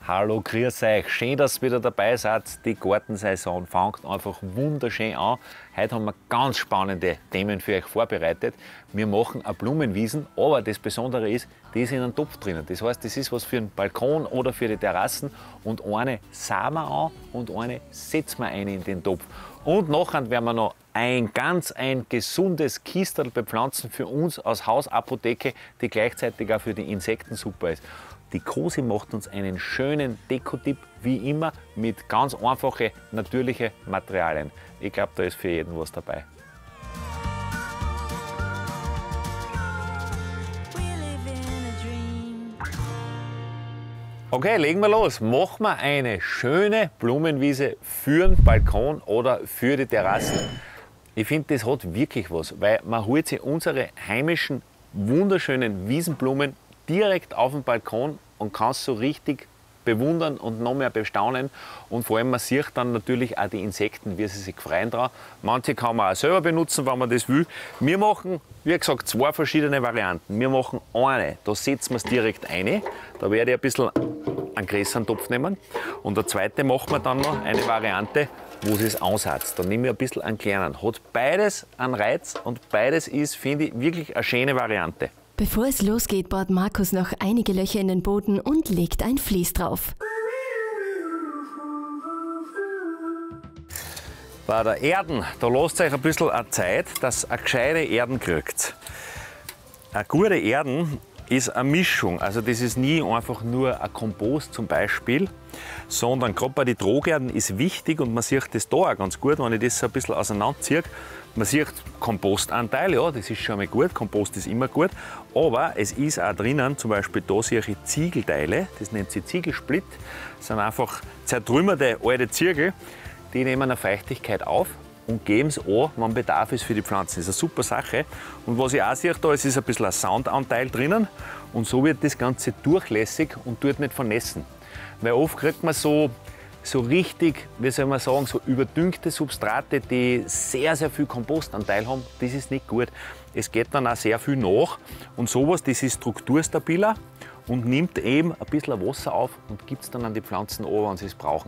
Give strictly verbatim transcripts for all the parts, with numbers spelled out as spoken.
Hallo, grüß euch. Schön, dass ihr wieder dabei seid. Die Gartensaison fängt einfach wunderschön an. Heute haben wir ganz spannende Themen für euch vorbereitet. Wir machen eine Blumenwiesen, aber das Besondere ist, die ist in einem Topf drinnen. Das heißt, das ist was für den Balkon oder für die Terrassen. Und eine sahen wir an und eine setzen wir ein in den Topf. Und nachher werden wir noch ein ganz ein gesundes Kistel bepflanzen für uns als Hausapotheke, die gleichzeitig auch für die Insekten super ist. Die Cosi macht uns einen schönen Dekotipp, wie immer, mit ganz einfachen, natürlichen Materialien. Ich glaube, da ist für jeden was dabei. Okay, legen wir los. Machen wir eine schöne Blumenwiese für den Balkon oder für die Terrassen. Ich finde, das hat wirklich was, weil man holt sich unsere heimischen, wunderschönen Wiesenblumen direkt auf den Balkon und kann es so richtig bewundern und noch mehr bestaunen. Und vor allem, man sieht dann natürlich auch die Insekten, wie sie sich freuen dran. Manche kann man auch selber benutzen, wenn man das will. Wir machen, wie gesagt, zwei verschiedene Varianten. Wir machen eine, da setzen wir es direkt ein. Da werde ich ein bisschen einen größeren Topf nehmen. Und der zweite machen wir dann noch eine Variante, wo sie es ansetzt. Da nehme ich ein bisschen einen kleinen. Hat beides einen Reiz und beides ist, finde ich, wirklich eine schöne Variante. Bevor es losgeht, bohrt Markus noch einige Löcher in den Boden und legt ein Vlies drauf. Bei der Erden, da lasst euch ein bisschen Zeit, dass ihr eine gescheite Erden kriegt. Eine gute Erden ist eine Mischung, also das ist nie einfach nur ein Kompost zum Beispiel, sondern gerade bei den Trogerden ist wichtig, und man sieht das da auch ganz gut, wenn ich das so ein bisschen auseinanderziehe. Man sieht Kompostanteil, ja, das ist schon mal gut, Kompost ist immer gut, aber es ist auch drinnen, zum Beispiel da sehe ich Ziegelteile, das nennt sich Ziegelsplitt, das sind einfach zertrümmerte alte Ziegel, die nehmen eine Feuchtigkeit auf und geben es an, wenn Bedarf ist für die Pflanzen. Das ist eine super Sache. Und was ich auch sehe, da ist, ist ein bisschen ein Soundanteil drinnen, und so wird das Ganze durchlässig und tut nicht vernässen. Weil oft kriegt man so so richtig, wie soll man sagen, so überdüngte Substrate, die sehr, sehr viel Kompostanteil haben, das ist nicht gut. Es geht dann auch sehr viel nach, und sowas, das ist strukturstabiler und nimmt eben ein bisschen Wasser auf und gibt es dann an die Pflanzen an, wenn sie es brauchen.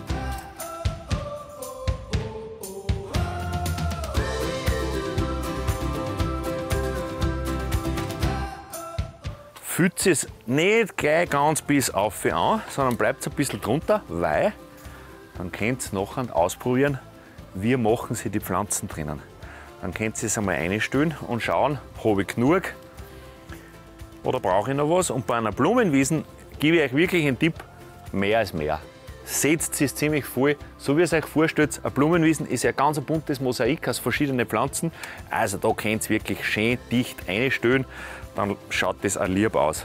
Fühlt es nicht gleich ganz bis auf an, sondern bleibt ein bisschen drunter, weil dann könnt ihr nachher ausprobieren, wie machen sie die Pflanzen drinnen. Dann könnt ihr es einmal einstellen und schauen, habe ich genug oder brauche ich noch was. Und bei einer Blumenwiesen gebe ich euch wirklich einen Tipp, mehr als mehr. Setzt es ziemlich voll, so wie ihr es euch vorstellt. Eine Blumenwiesen ist ja ganz ein buntes Mosaik aus verschiedenen Pflanzen. Also da könnt ihr wirklich schön dicht einstellen, dann schaut das auch lieb aus.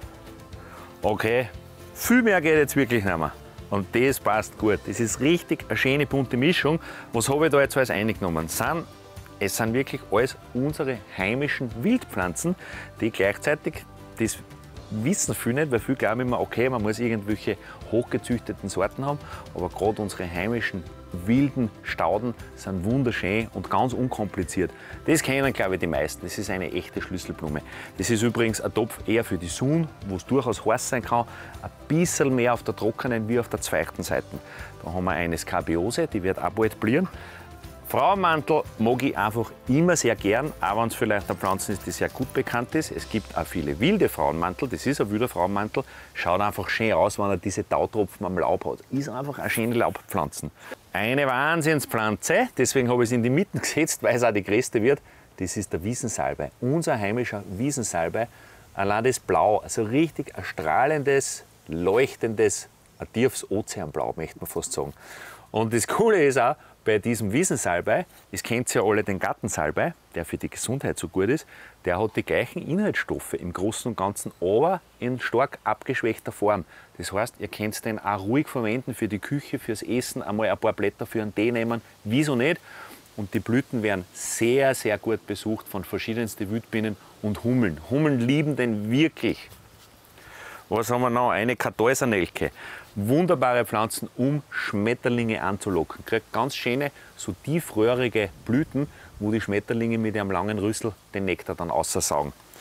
Okay, viel mehr geht jetzt wirklich nicht mehr. Und das passt gut. Das ist richtig eine schöne bunte Mischung. Was habe ich da jetzt alles eingenommen? Sind, es sind wirklich alles unsere heimischen Wildpflanzen, die gleichzeitig, das wissen viele nicht, weil viele glauben immer, okay, man muss irgendwelche hochgezüchteten Sorten haben, aber gerade unsere heimischen wilden Stauden sind wunderschön und ganz unkompliziert. Das kennen, glaube ich, die meisten. Das ist eine echte Schlüsselblume. Das ist übrigens ein Topf eher für die Sonne, wo es durchaus heiß sein kann. Ein bisschen mehr auf der trockenen wie auf der feuchten Seite. Da haben wir eine Skabiose, die wird auch bald blühen. Frauenmantel mag ich einfach immer sehr gern, auch wenn es vielleicht eine Pflanze ist, die sehr gut bekannt ist. Es gibt auch viele wilde Frauenmantel, das ist ein wilder Frauenmantel. Schaut einfach schön aus, wenn er diese Tautropfen am Laub hat. Ist einfach eine schöne Laubpflanze. Eine Wahnsinnspflanze, deswegen habe ich es in die Mitte gesetzt, weil es auch die größte wird. Das ist der Wiesensalbei, unser heimischer Wiesensalbei. Allein das Blau, also richtig ein strahlendes, leuchtendes, ein tiefes Ozeanblau, möchte man fast sagen. Und das Coole ist auch, bei diesem Wiesensalbei, das kennt ihr ja alle, den Gartensalbei, der für die Gesundheit so gut ist, der hat die gleichen Inhaltsstoffe im Großen und Ganzen, aber in stark abgeschwächter Form. Das heißt, ihr könnt den auch ruhig verwenden für die Küche, fürs Essen, einmal ein paar Blätter für einen Tee nehmen, wieso nicht? Und die Blüten werden sehr, sehr gut besucht von verschiedensten Wildbienen und Hummeln. Hummeln lieben den wirklich. Was haben wir noch? Eine Kartäusernelke. Wunderbare Pflanzen, um Schmetterlinge anzulocken. Kriegt ganz schöne, so tiefröhrige Blüten, wo die Schmetterlinge mit ihrem langen Rüssel den Nektar dann aussaugen.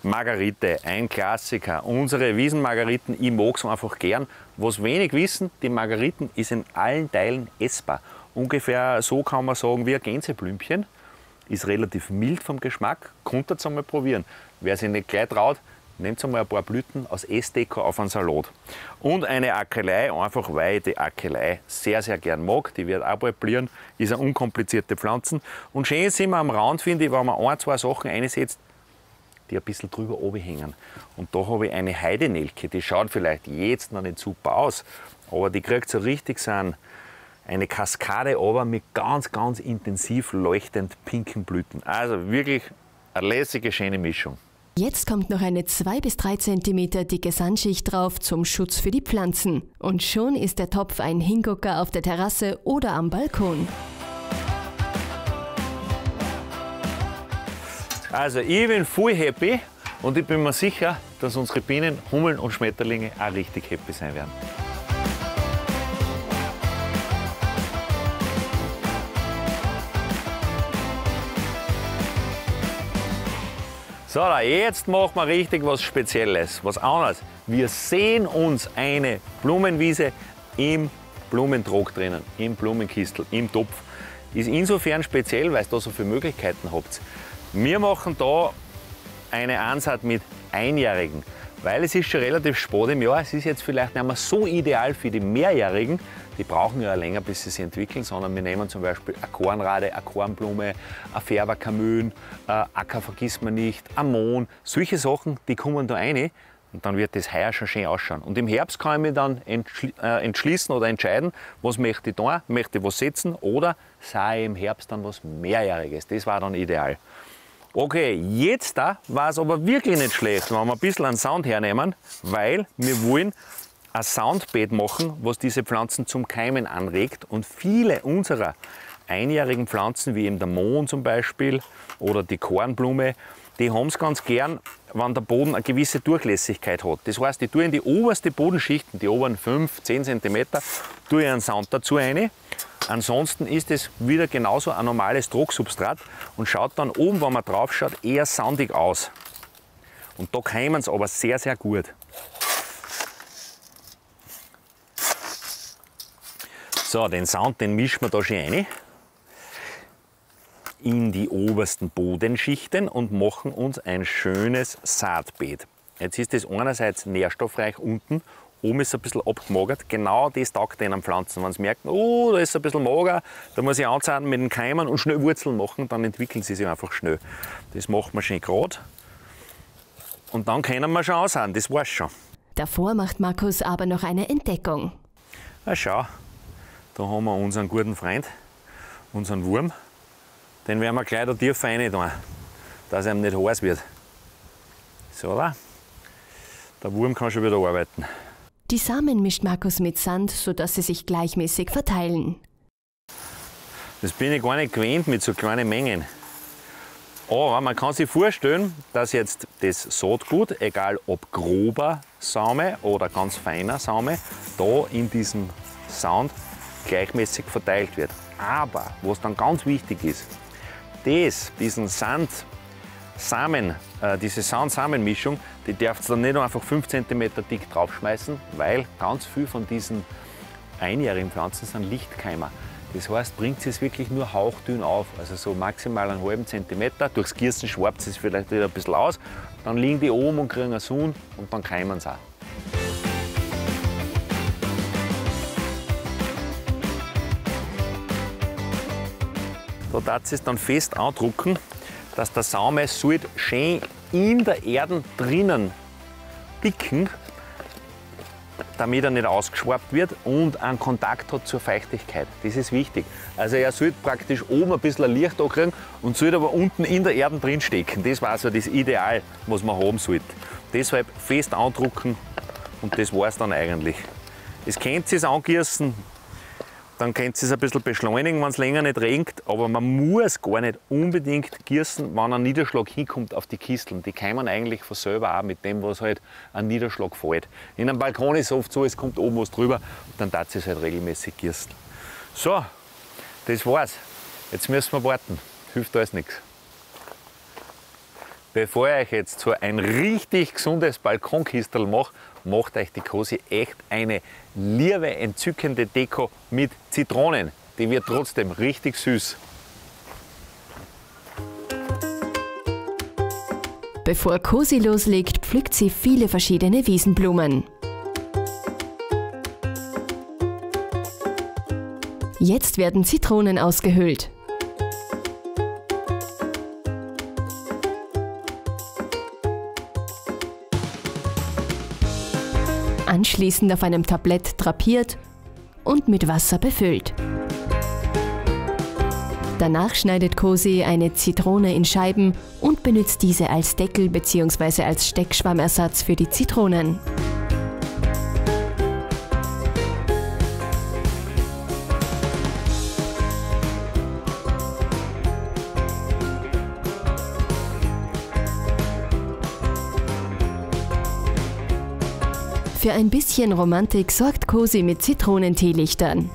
Margarite, ein Klassiker. Unsere Wiesenmargariten, ich mag es einfach gern. Was wenig wissen, die Margariten ist in allen Teilen essbar. Ungefähr so kann man sagen wie ein Gänseblümchen. Ist relativ mild vom Geschmack, könnt ihr es einmal probieren. Wer sich nicht gleich traut, nehmt einmal ein paar Blüten aus Essdeko auf einen Salat. Und eine Akelei, einfach weil ich die Akelei sehr, sehr gern mag. Die wird auch bald blühen, ist eine unkomplizierte Pflanze. Und schön sind wir am Rand, finde ich, wenn man ein, zwei Sachen einsetzt, die ein bisschen drüber oben hängen. Und da habe ich eine Heidenelke, die schaut vielleicht jetzt noch nicht super aus, aber die kriegt so richtig so einen, eine Kaskade aber mit ganz, ganz intensiv leuchtend pinken Blüten. Also wirklich eine lässige, schöne Mischung. Jetzt kommt noch eine zwei bis drei Zentimeter dicke Sandschicht drauf zum Schutz für die Pflanzen. Und schon ist der Topf ein Hingucker auf der Terrasse oder am Balkon. Also ich bin voll happy und ich bin mir sicher, dass unsere Bienen, Hummeln und Schmetterlinge auch richtig happy sein werden. So, jetzt machen wir richtig was Spezielles, was anderes. Wir sehen uns eine Blumenwiese im Blumentrog drinnen, im Blumenkistel, im Topf. Ist insofern speziell, weil ihr da so viele Möglichkeiten habt. Wir machen da eine Ansaat mit Einjährigen, weil es ist schon relativ spät im Jahr. Es ist jetzt vielleicht nicht mehr so ideal für die Mehrjährigen. Die brauchen ja länger, bis sie sich entwickeln, sondern wir nehmen zum Beispiel eine Kornrade, eine Kornblume, ein Färberkamön, ein Acker vergiss man nicht, ein Mohn. Solche Sachen, die kommen da rein und dann wird das heuer schon schön ausschauen. Und im Herbst kann ich mich dann entschließen oder entscheiden, was möchte ich tun, möchte ich was setzen oder sei ich im Herbst dann was Mehrjähriges. Das war dann ideal. Okay, jetzt da war es aber wirklich nicht schlecht, wenn wir ein bisschen an Sound hernehmen, weil wir wollen ein Soundbed machen, was diese Pflanzen zum Keimen anregt. Und viele unserer einjährigen Pflanzen, wie eben der Mohn zum Beispiel oder die Kornblume, die haben es ganz gern, wenn der Boden eine gewisse Durchlässigkeit hat. Das heißt, ich tue in die oberste Bodenschicht, die oberen fünf, zehn Zentimeter, tue ich einen Sand dazu rein. Ansonsten ist es wieder genauso ein normales Drucksubstrat und schaut dann oben, wenn man drauf schaut, eher sandig aus. Und da keimen es aber sehr, sehr gut. So, den Sand, den mischen wir da schon rein in die obersten Bodenschichten und machen uns ein schönes Saatbeet. Jetzt ist es einerseits nährstoffreich unten, oben ist es ein bisschen abgemagert. Genau das taugt den Pflanzen. Wenn sie merken, oh, da ist es ein bisschen mager, da muss ich anzeigen mit den Keimen und schnell Wurzeln machen, dann entwickeln sie sich einfach schnell. Das machen wir schön gerade. Und dann können wir schon aussehen, das war's schon. Davor macht Markus aber noch eine Entdeckung. Na schau. Da haben wir unseren guten Freund, unseren Wurm. Den werden wir gleich da tief rein tun, dass er ihm nicht heiß wird. So, da. Der Wurm kann schon wieder arbeiten. Die Samen mischt Markus mit Sand, sodass sie sich gleichmäßig verteilen. Das bin ich gar nicht gewöhnt mit so kleinen Mengen. Aber man kann sich vorstellen, dass jetzt das Saatgut, egal ob grober Same oder ganz feiner Same, da in diesem Sand gleichmäßig verteilt wird. Aber was dann ganz wichtig ist, das, diesen Sand, Samen, äh, diese Sand-Samen-Mischung, die darfst du dann nicht einfach fünf Zentimeter dick draufschmeißen, weil ganz viel von diesen einjährigen Pflanzen sind Lichtkeimer. Das heißt, bringt es wirklich nur hauchdünn auf, also so maximal einen halben Zentimeter. Durchs Gießen schwarzt es vielleicht wieder ein bisschen aus, dann liegen die oben und kriegen eine Sonne und dann keimen sie auch. Da darf es dann fest andrücken, dass der Same sollte schön in der Erde drinnen dicken, damit er nicht ausgeschwappt wird und einen Kontakt hat zur Feuchtigkeit. Das ist wichtig. Also er sollte praktisch oben ein bisschen ein Licht kriegen und sollte aber unten in der Erde drin stecken. Das war so das Ideal, was man haben sollte. Deshalb fest andrücken und das war es dann eigentlich. Das könnt ihr es angießen. Dann könnt ihr es ein bisschen beschleunigen, wenn es länger nicht regnet, aber man muss gar nicht unbedingt gießen, wenn ein Niederschlag hinkommt auf die Kisteln. Die keimen eigentlich von selber auch mit dem, was halt ein Niederschlag fällt. In einem Balkon ist es oft so, es kommt oben was drüber, dann darf es halt regelmäßig gießen. So, das war's. Jetzt müssen wir warten. Hilft alles nichts. Bevor ich euch jetzt so ein richtig gesundes Balkonkistel mache, macht euch die Cosi echt eine liebe, entzückende Deko mit Zitronen. Die wird trotzdem richtig süß. Bevor Cosi loslegt, pflückt sie viele verschiedene Wiesenblumen. Jetzt werden Zitronen ausgehöhlt. Anschließend auf einem Tablett drapiert und mit Wasser befüllt. Danach schneidet Cosi eine Zitrone in Scheiben und benutzt diese als Deckel bzw. als Steckschwammersatz für die Zitronen. Für ein bisschen Romantik sorgt Cosi mit Zitronenteelichtern.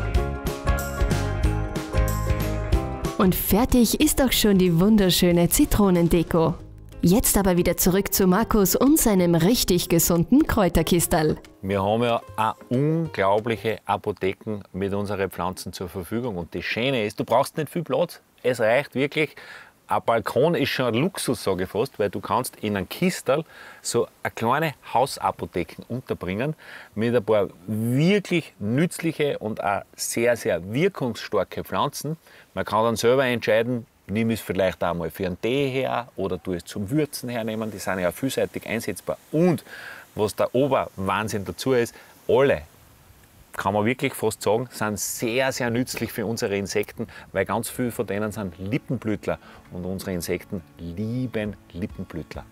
Und fertig ist auch schon die wunderschöne Zitronendeko. Jetzt aber wieder zurück zu Markus und seinem richtig gesunden Kräuterkistel. Wir haben ja eine unglaubliche Apotheken mit unseren Pflanzen zur Verfügung. Und das Schöne ist, du brauchst nicht viel Platz. Es reicht wirklich. Ein Balkon ist schon ein Luxus, sage ich fast, weil du kannst in einem Kistel so eine kleine Hausapotheken unterbringen mit ein paar wirklich nützliche und auch sehr, sehr wirkungsstarke Pflanzen. Man kann dann selber entscheiden, nimm es vielleicht auch mal für einen Tee her oder du es zum Würzen hernehmen. Die sind ja auch vielseitig einsetzbar. Und was der Oberwahnsinn dazu ist, alle, kann man wirklich fast sagen, sind sehr, sehr nützlich für unsere Insekten, weil ganz viele von denen sind Lippenblütler und unsere Insekten lieben Lippenblütler.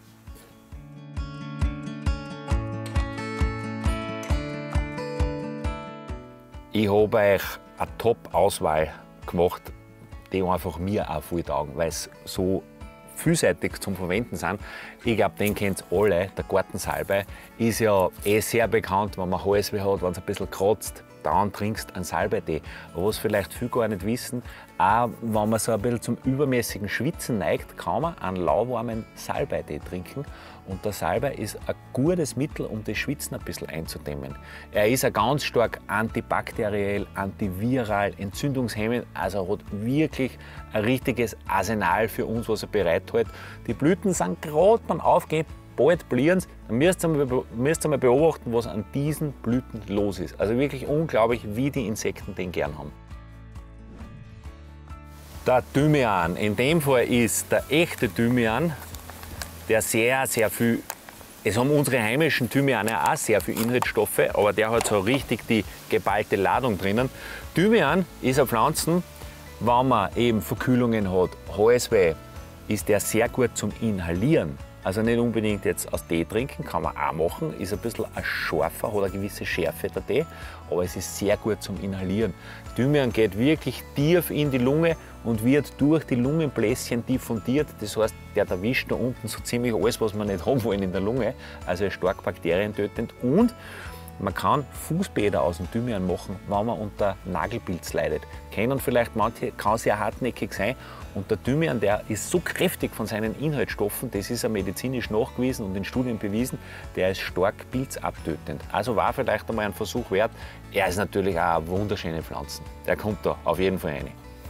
Ich habe euch eine Top-Auswahl gemacht, die einfach mir auch viel taugen, weil es so vielseitig zum Verwenden sind. Ich glaube, den kennt ihr alle. Der Gartensalbei ist ja eh sehr bekannt, wenn man Halsweh hat, wenn es ein bisschen kratzt, dann trinkst du einen Salbeitee. Aber was vielleicht viele gar nicht wissen, auch wenn man so ein bisschen zum übermäßigen Schwitzen neigt, kann man einen lauwarmen Salbeitee trinken. Und der Salbei ist ein gutes Mittel, um das Schwitzen ein bisschen einzudämmen. Er ist ein ganz stark antibakteriell, antiviral, entzündungshemmend, also er hat wirklich ein richtiges Arsenal für uns, was er bereithält. Die Blüten sind gerade beim Aufgehen, bald blieren sie. Dann müsst ihr, mal, müsst ihr mal beobachten, was an diesen Blüten los ist. Also wirklich unglaublich, wie die Insekten den gern haben. Der Thymian, in dem Fall ist der echte Thymian, der sehr, sehr viel, es haben unsere heimischen Thymiane auch sehr viele Inhaltsstoffe, aber der hat so richtig die geballte Ladung drinnen. Thymian ist eine Pflanze, wenn man eben Verkühlungen hat, Halsweh, ist der sehr gut zum Inhalieren. Also nicht unbedingt jetzt aus Tee trinken, kann man auch machen, ist ein bisschen ein scharfer, hat eine gewisse Schärfe der Tee, aber es ist sehr gut zum Inhalieren. Thymian geht wirklich tief in die Lunge und wird durch die Lungenbläschen diffundiert. Das heißt, der erwischt da unten so ziemlich alles, was wir nicht haben wollen in der Lunge. Also ist stark bakterientötend. Und man kann Fußbäder aus dem Thymian machen, wenn man unter Nagelpilz leidet. Kennen vielleicht manche, kann sehr hartnäckig sein. Und der Thymian, der ist so kräftig von seinen Inhaltsstoffen, das ist ja medizinisch nachgewiesen und in Studien bewiesen, der ist stark pilzabtötend. Also war vielleicht einmal ein Versuch wert. Er ist natürlich auch eine wunderschöne Pflanze. Der kommt da auf jeden Fall rein.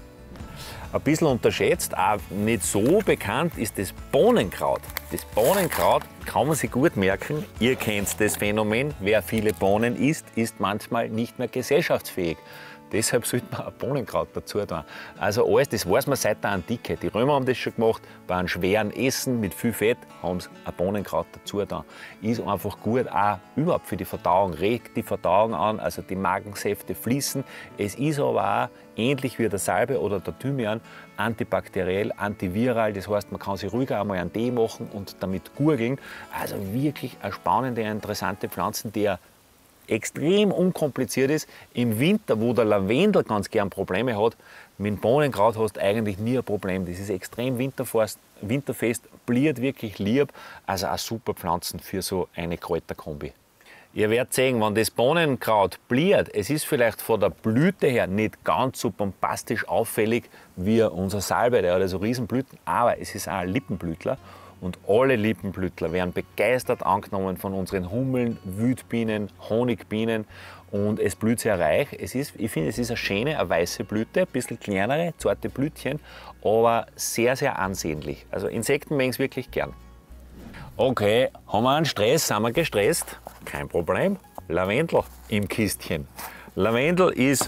Ein bisschen unterschätzt, auch nicht so bekannt, ist das Bohnenkraut. Das Bohnenkraut kann man sich gut merken. Ihr kennt das Phänomen, wer viele Bohnen isst, ist manchmal nicht mehr gesellschaftsfähig. Deshalb sollte man ein Bohnenkraut dazu tun. Also alles, das weiß man seit der Antike. Die Römer haben das schon gemacht. Bei einem schweren Essen mit viel Fett haben sie ein Bohnenkraut dazu getan. Ist einfach gut, auch überhaupt für die Verdauung. Regt die Verdauung an, also die Magensäfte fließen. Es ist aber auch ähnlich wie der Salbei oder der Thymian antibakteriell, antiviral. Das heißt, man kann sich ruhiger einmal einen Tee machen und damit gurgeln. Also wirklich eine spannende, interessante Pflanze, die ja extrem unkompliziert ist. Im Winter, wo der Lavendel ganz gern Probleme hat, mit dem Bohnenkraut hast du eigentlich nie ein Problem. Das ist extrem winterfest, winterfest, bliert wirklich lieb. Also eine super Pflanzen für so eine Kräuterkombi. Ihr werdet sehen, wenn das Bohnenkraut bliert, es ist vielleicht von der Blüte her nicht ganz so bombastisch auffällig wie unser Salbei, der hat also Riesenblüten, aber es ist auch ein Lippenblütler. Und alle Lippenblütler werden begeistert angenommen von unseren Hummeln, Wildbienen, Honigbienen. Und es blüht sehr reich. Es ist, ich finde, es ist eine schöne, eine weiße Blüte, ein bisschen kleinere, zarte Blütchen, aber sehr, sehr ansehnlich. Also Insekten mögen es wirklich gern. Okay, haben wir einen Stress? Sind wir gestresst? Kein Problem. Lavendel im Kistchen. Lavendel ist,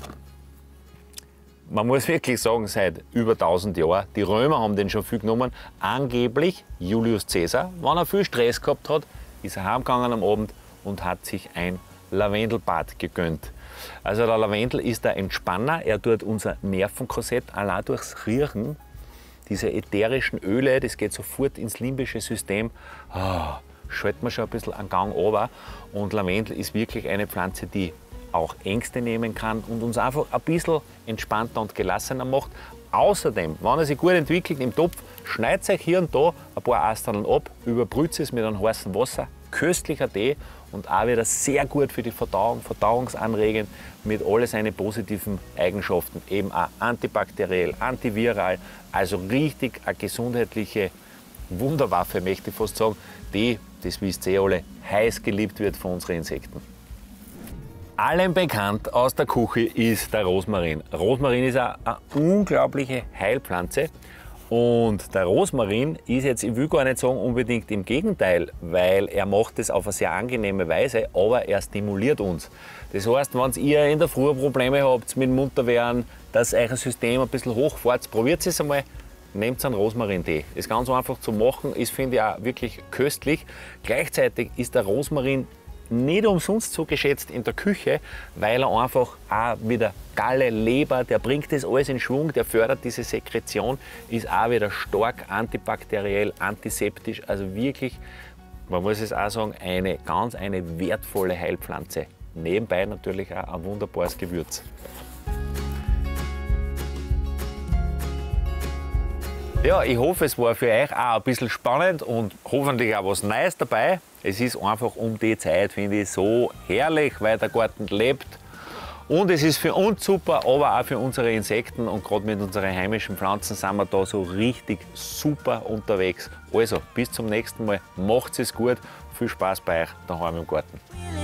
man muss wirklich sagen, seit über tausend Jahren. Die Römer haben den schon viel genommen. Angeblich Julius Caesar, wenn er viel Stress gehabt hat, ist er heimgegangen am Abend und hat sich ein Lavendelbad gegönnt. Also der Lavendel ist der Entspanner. Er tut unser Nervenkorsett allein durchs Riechen, diese ätherischen Öle, das geht sofort ins limbische System. Oh, schaltet man schon ein bisschen einen Gang runter. Und Lavendel ist wirklich eine Pflanze, die auch Ängste nehmen kann und uns einfach ein bisschen entspannter und gelassener macht. Außerdem, wenn er sich gut entwickelt im Topf, schneidet euch hier und da ein paar Asteln ab, überbrüht es mit einem heißen Wasser, köstlicher Tee und auch wieder sehr gut für die Verdauung, verdauungsanregend mit all seinen positiven Eigenschaften, eben auch antibakteriell, antiviral, also richtig eine gesundheitliche Wunderwaffe, möchte ich fast sagen, die, das wisst ihr alle, heiß geliebt wird von unseren Insekten. Allen bekannt aus der Küche ist der Rosmarin. Rosmarin ist eine, eine unglaubliche Heilpflanze. Und der Rosmarin ist jetzt, ich will gar nicht sagen unbedingt im Gegenteil, weil er macht es auf eine sehr angenehme Weise, aber er stimuliert uns. Das heißt, wenn ihr in der Früh Probleme habt mit Munterwerden, dass euer System ein bisschen hochfährt, probiert es einmal, nehmt einen Rosmarintee. Ist ganz einfach zu machen, ist, finde ich, auch wirklich köstlich. Gleichzeitig ist der Rosmarin nicht umsonst so geschätzt in der Küche, weil er einfach auch wieder Galle, Leber, der bringt das alles in Schwung, der fördert diese Sekretion, ist auch wieder stark antibakteriell, antiseptisch, also wirklich, man muss es auch sagen, eine ganz eine wertvolle Heilpflanze. Nebenbei natürlich auch ein wunderbares Gewürz. Ja, ich hoffe, es war für euch auch ein bisschen spannend und hoffentlich auch was Neues dabei. Es ist einfach um die Zeit, finde ich, so herrlich, weil der Garten lebt. Und es ist für uns super, aber auch für unsere Insekten. Und gerade mit unseren heimischen Pflanzen sind wir da so richtig super unterwegs. Also, bis zum nächsten Mal. Macht's es gut. Viel Spaß bei euch daheim im Garten.